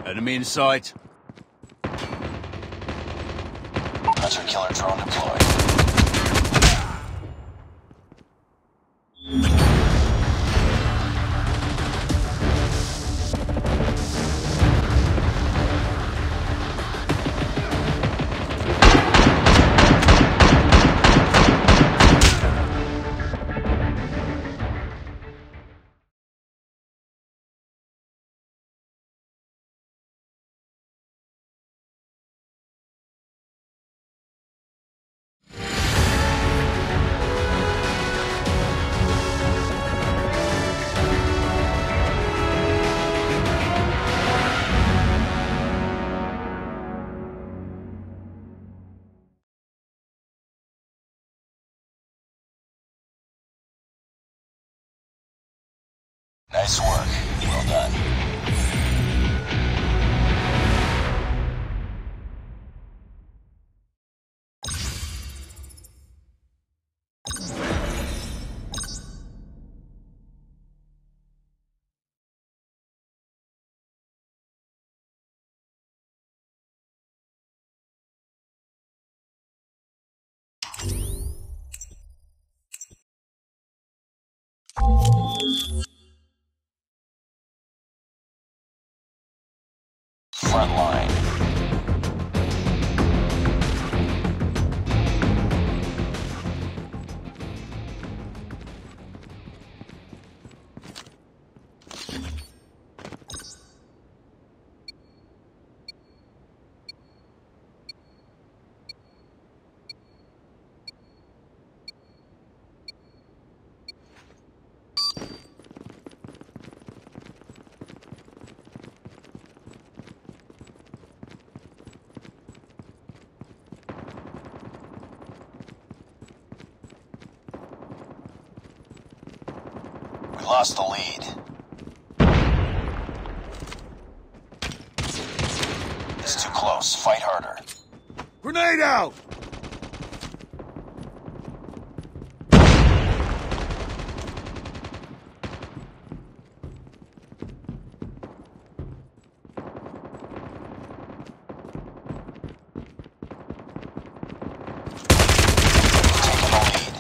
Enemy in sight. Hunter killer drone deployed. Nice work. Well done. Front line. We lost the lead. It's too close. Fight harder. Grenade out! Taking the lead.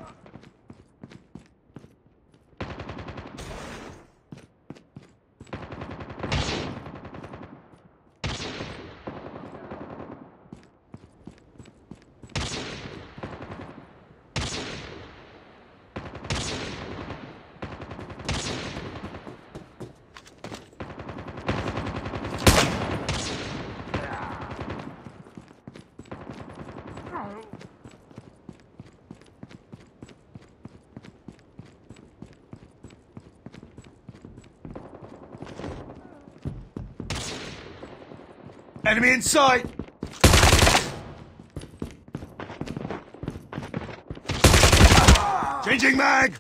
Enemy in sight! Changing mag!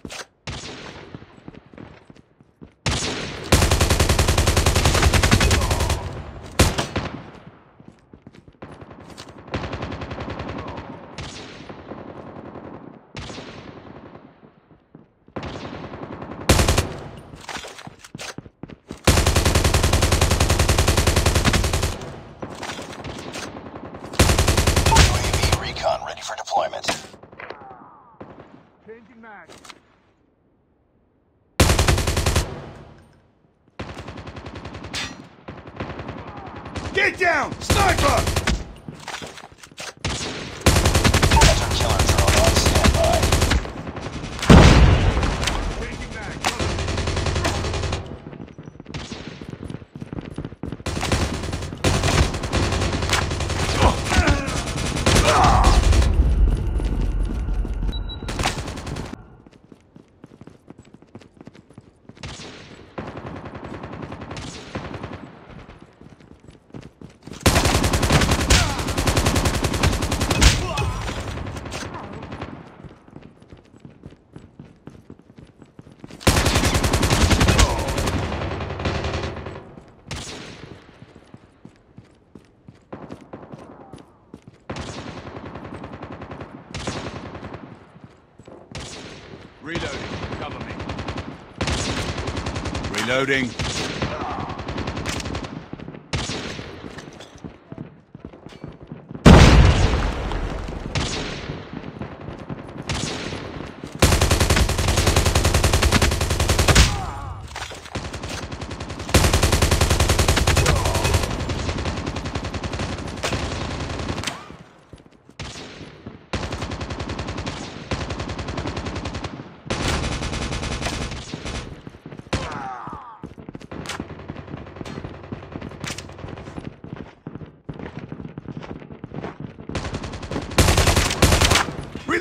UAV recon ready for deployment. Changing mag. Get down! Sniper! Hunter killer drone on standby. Changing mag. Reloading. Cover me. Reloading.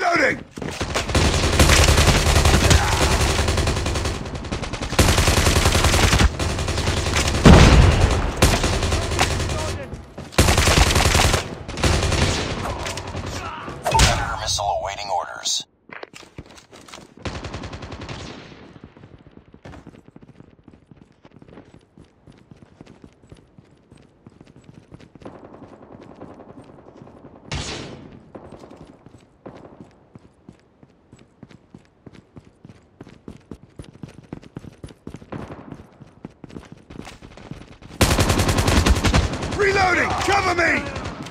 Reloading! Predator missile awaiting orders. Reloading! Cover me!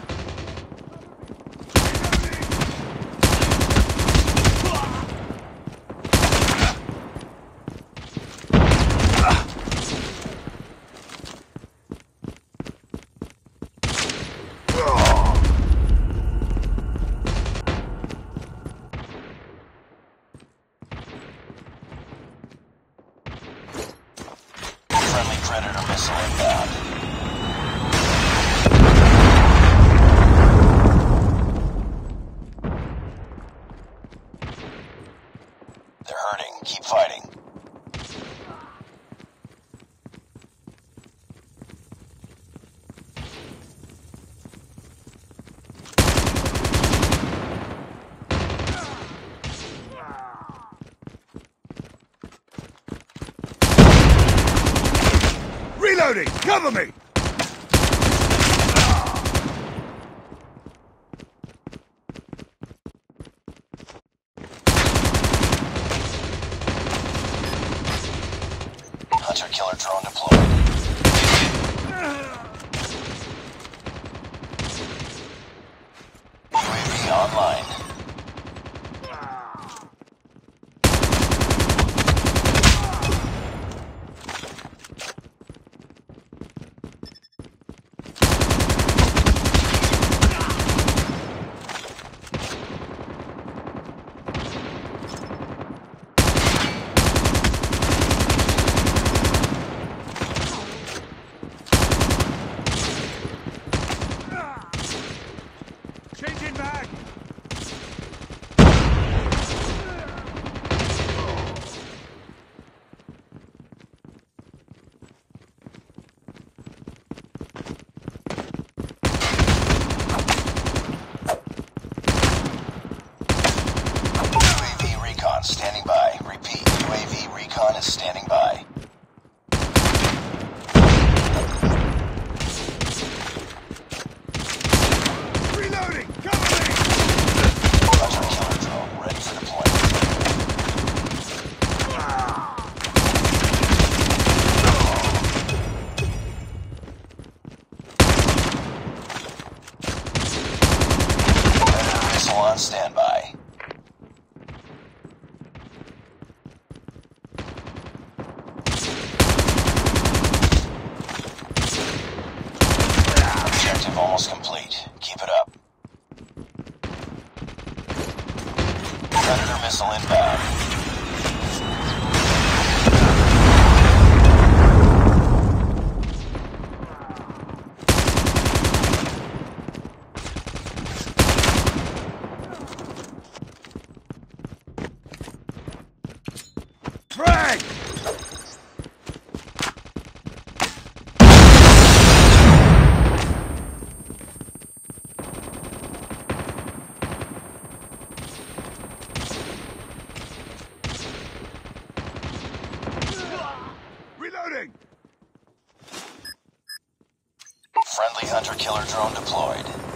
Friendly Predator missile inbound. They're hurting. Keep fighting. Reloading! Cover me! Hunter-killer drone deployed. UAV online. Changing back! UAV recon standing by. Repeat, UAV recon is standing by. Reloading! Cover me! Hunter-killer drone ready for deployment. Predator missile on standby. Objective almost complete. Keep it up. Predator missile inbound. Frag! Reloading! Friendly hunter-killer drone deployed.